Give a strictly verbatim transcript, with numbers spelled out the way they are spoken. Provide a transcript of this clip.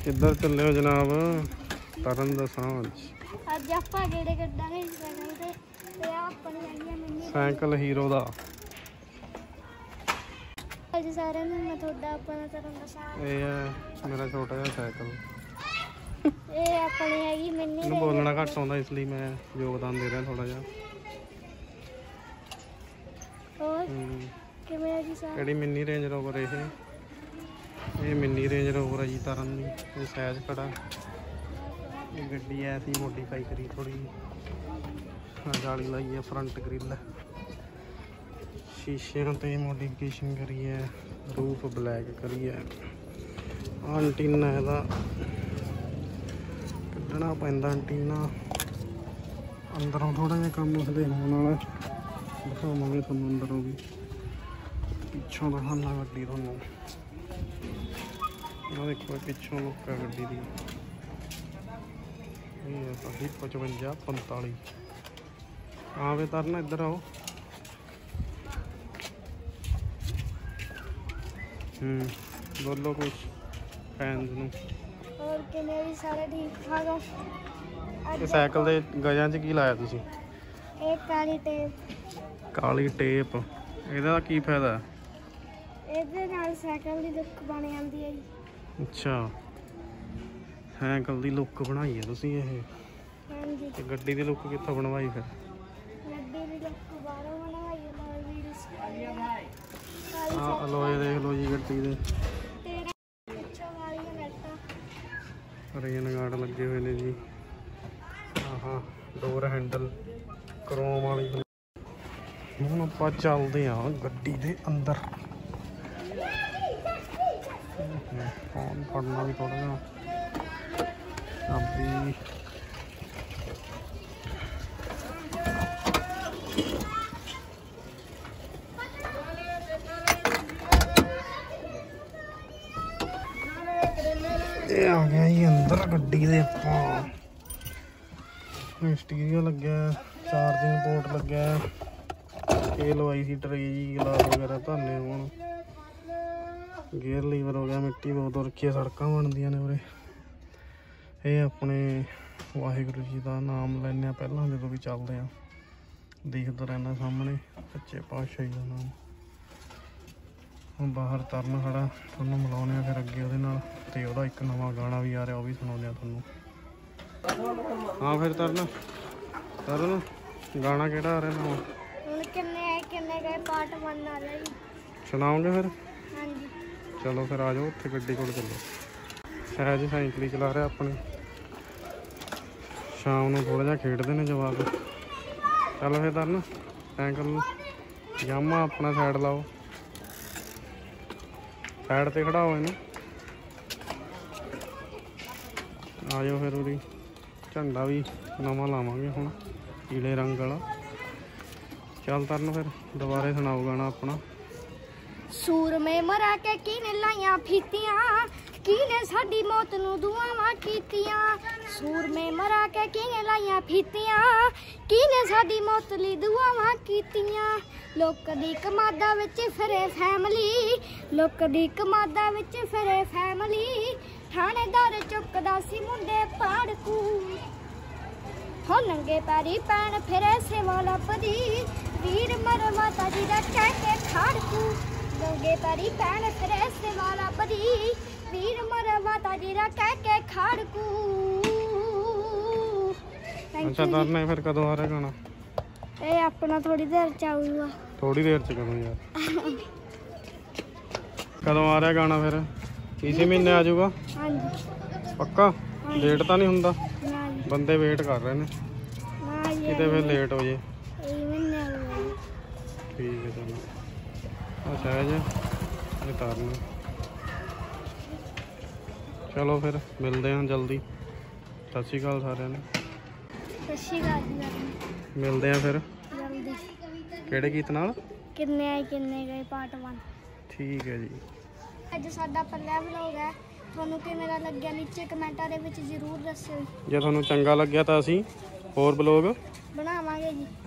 किधर चले हो जनाब? तरन दा सांझ ਅੱਜ ਆਪਾਂ ਗੇੜੇ ਕੱਢਾਂਗੇ ਸਾਈਕਲ ਤੇ ਤੇ ਆਪਣੀ ਆਈਆਂ ਮਿੰਨੀ ਸਾਈਕਲ ਹੀਰੋ ਦਾ। ਅੱਜ ਸਾਰਿਆਂ ਨੂੰ ਮੈਂ ਤੁਹਾਡਾ ਆਪਣਾ ਤਰਨ ਦਾ ਸਾਂਝ। ਇਹ ਹੈ ਮੇਰਾ ਛੋਟਾ ਜਿਹਾ ਸਾਈਕਲ। ਇਹ ਆਪਣੀ ਹੈਗੀ ਮਿੰਨੀ ਮੈਨੂੰ ਬੋਲਣਾ ਘੱਟ ਆਉਂਦਾ ਇਸ ਲਈ ਮੈਂ ਯੋਗਦਾਨ ਦੇ ਰਿਹਾ ਥੋੜਾ ਜਿਹਾ। ਹੋਰ ਕਿਵੇਂ ਹੈ ਜੀ ਸਾਰਾ? ਕਿਹੜੀ ਮਿੰਨੀ ਰੇਂਜ ਰੋਵਰ ਇਹ? ਇਹ ਮਿੰਨੀ ਰੇਂਜ ਰੋਵਰ ਹੈ ਜੀ ਤਰਨ ਦੀ। ਇਹ ਸਾਈਜ਼ ਖੜਾ ਇਹ ਗੱਡੀ ऐसी ਮੋਡੀਫਾਈ ਕਰੀ ਥੋੜੀ ਜਾਲੀ ਲਾਈ ਹੈ ਫਰੰਟ ਗ੍ਰਿਲ ਸ਼ੀਸ਼ਿਆਂ ਤੇ ਮੋਡੀਫਿਕੇਸ਼ਨ ਕਰੀ ਹੈ ਰੂਫ ਬਲੈਕ ਕਰੀ ਹੈ ਐਂਟੀਨਾ ਇਹਦਾ ਕੱਢਣਾ ਪੈਂਦਾ ਐਂਟੀਨਾ ਅੰਦਰੋਂ ਥੋੜਾ ਜਿਹਾ ਕੰਮ ਉਸਦੇ ਹੋਣ ਵਾਲਾ ਦਿਖਾਵਾਂਗੇ ਤੁਹਾਨੂੰ ਅੰਦਰੋਂ ਵੀ ਪਿੱਛੋਂ ਦਿਖਾਉਣਾ ਗੱਡੀ ਤੁਹਾਨੂੰ ਉਹ ਦੇਖੋ ਪਿੱਛੋਂ ਲੁੱਕ ਹੈ ਗੱਡੀ ਦੀ ਇਹ ਹੈ ਸਾਡੀ पचवंजा पंताली हाँ वे तरना इधर आओ हम्म बोलो कुछ फैंस नूं और किने भी सारे ठीक ठाक हो। ये साइकिल दे गजां च की लाया तुसीं? एक काली टेप काली टेप ਇਹਦਾ ਕੀ ਫਾਇਦਾ? ਇਹਦੇ ਨਾਲ ਸਾਈਕਲ ਦੀ ਲੁੱਕ ਬਣ ਜਾਂਦੀ ਹੈ ਜੀ। ਅੱਛਾ ਸਾਈਕਲ ਦੀ ਲੁੱਕ ਬਣਾਈ ਹੈ ਤੁਸੀਂ ਇਹ? ਹਾਂਜੀ। ਤੇ ਗੱਡੀ ਦੀ ਲੁੱਕ ਕਿੱਥੋਂ ਬਣਵਾਈ ਫਿਰ? ਗੱਡੀ ਦੀ ਲੁੱਕ ਬਾਹਰੋਂ ਬਣਵਾਈ ਹੈ ਨਾਲ ਵੀਡੀਓ ਆ ਅਲੋਏ ਦੇਖ ਲਓ ਜੀ ਗੱਡੀ ਦੇ ਤੇਰਾ ਪਿੱਛੋਂ ਵਾਲੀਆਂ ਲਾਈਟਾਂ ਰੇਨ ਗਾਰਡ ਲੱਗੇ ਹੋਏ ਨੇ ਜੀ। ਆਹਾਂ ਡੋਰ ਹੈਂਡਲ ਕ੍ਰੋਮ ਵਾਲੀ। ਹੁਣ ਆਪਾਂ ਚੱਲਦੇ ਹਾਂ ਗੱਡੀ ਦੇ ਅੰਦਰ। ਫੋਨ ਫੜਨਾ ਵੀ ਥੋੜਾ ਜਿਹਾ ਚਾਬੀ ਇਹ ਆ ਗਿਆ ਜੀ ਅੰਦਰ ਗੱਡੀ ਦੇ। ਆਪਾਂ ਸਟੀਰੀਓ ਲੱਗਿਆ ਚਾਰਜਿੰਗ ਪੋਰਟ ਲੱਗਿਆ ਇਹ ਲਵਾਈ ਸੀ ਟਰੇ ਜੀ ਗਲਾਸ ਵਗੈਰਾ ਧਾਨੇ ਹੁਣ ਗੇਅਰ ਲੀਵਰ ਹੋ ਗਿਆ ਮਿੱਟੀ ਬਹੁਤ ਰੱਖੀ ਹੈ ਸੜਕਾਂ ਬਣਦੀਆਂ ਨੇ ਉਰੇ। ਇਹ ਆਪਣੇ ਵਾਹਿਗੁਰੂ ਜੀ ਦਾ ਨਾਮ ਲੈਂਦੇ ਹਾਂ ਪਹਿਲਾਂ ਜਦੋਂ ਵੀ ਚੱਲਦੇ ਹਾਂ ਦੇਖਦਾ ਰਹਿੰਦਾ ਸਾਹਮਣੇ ਸੱਚੇ ਪਾਤਸ਼ਾਹ ਜੀ ਦਾ ਨਾਮ। ਹੁਣ ਬਾਹਰ ਤਰਨ ਖੜਾ ਤੁਹਾਨੂੰ ਮਿਲਾਉਂਦੇ ਹਾਂ ਫਿਰ ਅੱਗੇ ਉਹਦੇ ਨਾਲ ਤੇ ਉਹਦਾ ਇੱਕ ਨਵਾਂ ਗਾਣਾ ਵੀ ਆ ਰਿਹਾ ਉਹ ਵੀ ਸੁਣਾਉਂਦੇ ਹਾਂ ਤੁਹਾਨੂੰ। ਹਾਂ ਫਿਰ ਤਰਨ ਤਰਨ ਗਾਣਾ ਕਿਹੜਾ ਆ ਰਿਹਾ ਨਵਾਂ? ਹੁਣ ਕਿੰਨੇ ਕਿੰਨੇ ਗਏ ਪਾਰਟ वन ਆ ਰਿਹਾ ਜੀ ਸੁਣਾਓਗੇ ਫਿਰ? ਹਾਂਜੀ ਚਲੋ ਫਿਰ ਆ ਜਾਓ ਉੱਥੇ ਗੱਡੀ ਕੋਲ ਚੱਲੋ। ਸਹਿਜ ਸਾਈਕਲ ਹੀ ਚਲਾ ਰਿਹਾ ਆਪਣੇ ਸ਼ਾਮ ਨੂੰ ਥੋੜਾ ਜਿਹਾ ਖੇਡਦੇ ਨੇ ਜਵਾਕ। ਚੱਲ ਫਿਰ ਤਰਨ ਸਾਈਕਲ ਨੂੰ ਜਾਮਾ ਆਪਣਾ ਸਾਈਡ ਲਾਓ ਸਾਈਡ ਤੇ ਖੜਾਓ ਇਹਨੂੰ। ਆ ਜਾਓ ਫਿਰ ਉਹਦੀ ਝੰਡਾ ਵੀ ਨਵਾਂ ਲਾਵਾਂਗੇ ਹੁਣ ਪੀਲੇ ਰੰਗ ਵਾਲਾ। ਚੱਲ ਤਰਨ ਫਿਰ ਦੁਬਾਰੇ ਸੁਣਾਓ ਗਾਣਾ ਆਪਣਾ। ਸੂਰਮੇ ਮਰਾ ਕੇ ਕਿਨੇ ਲਾਈਆਂ ਫੀਤੀਆਂ ਕਿਨੇ ਸਾਡੀ ਮੌਤ ਨੂੰ ਦੁਆਵਾਂ ਕੀਤੀਆਂ। ਸੂਰਮੇ ਮਰਾ ਕੇ ਕਿਨੇ ਲਾਈਆਂ ਫੀਤੀਆਂ ਕਿਨੇ ਸਾਡੀ ਮੌਤ ਲਈ ਦੁਆਵਾਂ ਕੀਤੀਆਂ। ਲੋਕ ਦੀ ਕਮਾਦਾ ਵਿੱਚ ਫਿਰੇ ਫੈਮਲੀ ਲੋਕ ਦੀ ਕਮਾਦਾ ਵਿੱਚ ਫਿਰੇ ਫੈਮਲੀ ਥਾਣੇਦਾਰ ਚੁੱਕਦਾ ਸੀ ਮੁੰਡੇ ਪਾੜਕੂ ਹੋ ਨੰਗੇ ਪੈਰੀ ਪੈਣ ਫਿਰੇ ਸੇਵਾ ਲੱਭਦੀ ਵੀਰ ਮਰ ਮਾਤਾ ਜੀ ਦਾ ਕਹਿ ਕੇ ਖਾੜਕੂ ਨੰਗੇ ਪੈਰੀ ਪੈਣ ਫਿਰੇ ਸੇਵਾ ਲੱਭਦੀ ਵੀਰ ਮਰ ਮਾਤਾ ਜੀ ਦਾ ਕਹਿ ਕੇ ਖਾੜਕੂ। ਅੱਛਾ ਤਰਨੇ ਫਿਰ ਕਦੋਂ ਆ ਰਿਹਾ ਗਾਣਾ? ਇਹ ਆਪਣਾ ਥੋੜੀ ਦੇਰ ਚ ਆਊਗਾ। ਥੋੜੀ ਦੇਰ ਚ ਕਦੋਂ ਯਾਰ? ਕਦੋਂ ਆ ਰਿਹਾ ਗਾਣਾ ਫਿਰ? ਇਸੇ ਮਹੀਨੇ ਆ ਜਾਊਗਾ? ਹਾਂਜੀ ਪੱਕਾ? ਲੇਟ ਤਾਂ ਨਹੀਂ ਹੁੰਦਾ? ਨਾ ਜੀ ਬੰਦੇ ਵੇਟ ਕਰ ਰਹੇ ਨੇ ਨਾ ਜੀ ਕਿਤੇ ਫਿਰ ਲੇਟ ਹੋ ਜੇ। ਇਹ ਮਹੀਨੇ ਆਊਗਾ। ਠੀਕ ਹੈ ਚਲੋ ਆ ਸਹਿਜ ਇਹ ਤਾਰਨਾ। ਚਲੋ ਫਿਰ ਮਿਲਦੇ ਹਾਂ ਜਲਦੀ। ਸਤਿ ਸ਼੍ਰੀ ਅਕਾਲ ਸਾਰਿਆਂ ਨੂੰ। ਸਤਿ ਸ਼੍ਰੀ ਅਕਾਲ ਜੀ। ਮਿਲਦੇ ਹਾਂ ਫਿਰ ਜਲਦੀ। ਕਿਹੜੇ ਗੀਤ ਨਾਲ? ਕਿੰਨੇ ਆਏ ਕਿੰਨੇ ਗਏ ਪਾਰਟ वन। ਠੀਕ ਹੈ ਜੀ। ਅੱਜ ਸਾਡਾ ਪਹਿਲਾ ਵਲੌਗ ਹੈ ਤੁਹਾਨੂੰ ਕਿਵੇਂ ਦਾ ਲੱਗਿਆ ਨੀਚੇ ਕਮੈਂਟਾਂ ਦੇ ਵਿੱਚ ਜ਼ਰੂਰ ਦੱਸਿਓ। ਜੇ ਤੁਹਾਨੂੰ ਚੰਗਾ ਲੱਗਿਆ ਤਾਂ ਅਸੀਂ ਹੋਰ ਬਲੌਗ ਬਣਾਵਾਂਗੇ ਜੀ।